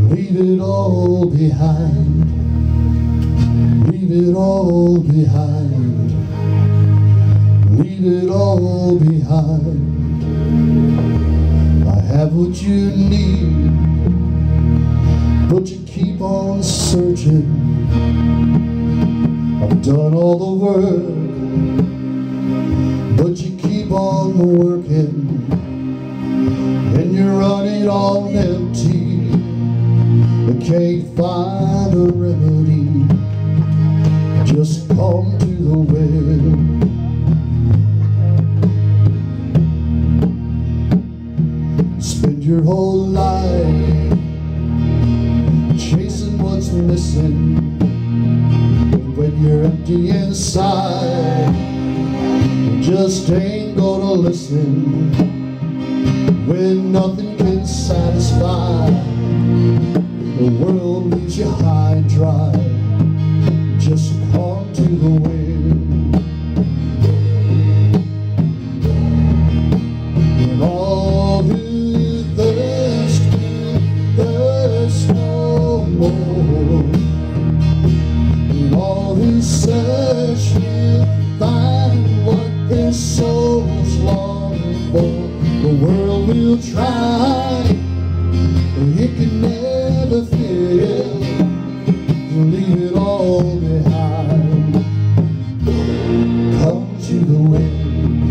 Leave it all behind. Leave it all behind. Leave it all behind. I have what you need, but you keep on searching. I've done all the work, but you keep on working, and you're running on empty. You can't find a remedy. Just come to the well. Spend your whole life chasing what's missing. When you're empty inside, you just ain't gonna listen. When nothing can satisfy, the world leaves you high and dry. Just come to the well. And all who thirst will thirst no more. And all who search will find what their souls long for. The world will try, but it can never fill. Leave it all behind. Come to the well.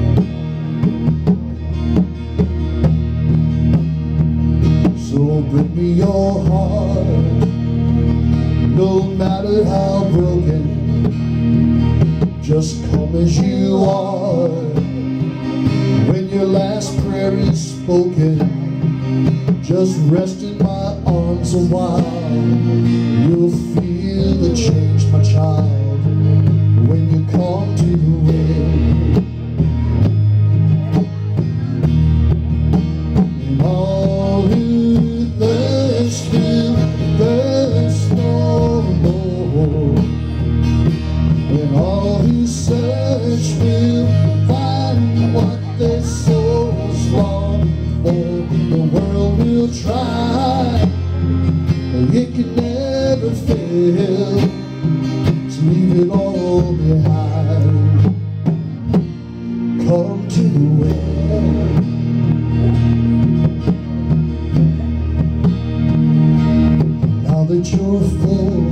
So bring me your heart, no matter how broken. Just come as you are. When your last prayer is spoken, just rest in my arms a while. You'll feel the change, my child, when you come to the well. And all who thirst will thirst no more. And all who search will find what their souls long for. The world will try, but it can never fail. So leave it all behind. Come to the well. Now that you're full,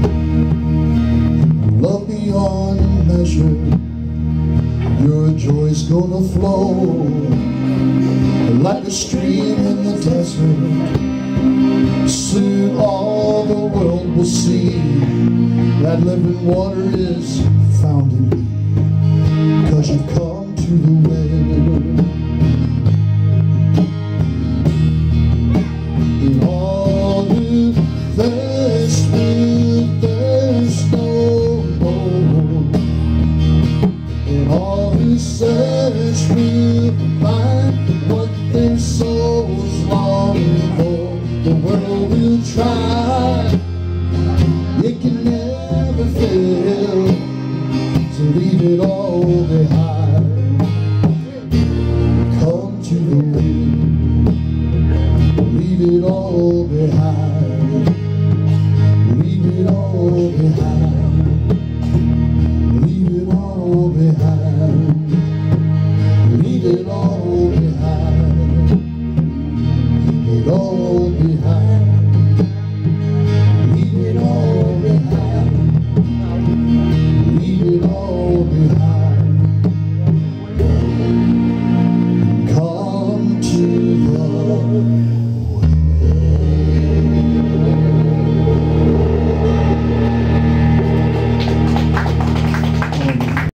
love beyond measure, your joy's gonna flow like a stream in the desert. Soon all the world will see that living water is found in me, 'cause you've come to the well. And all who thirst will thirst no more. And all who search will find what their souls long for. The world will try, it can never fail. So leave it all behind. Come to the well. Leave it all behind.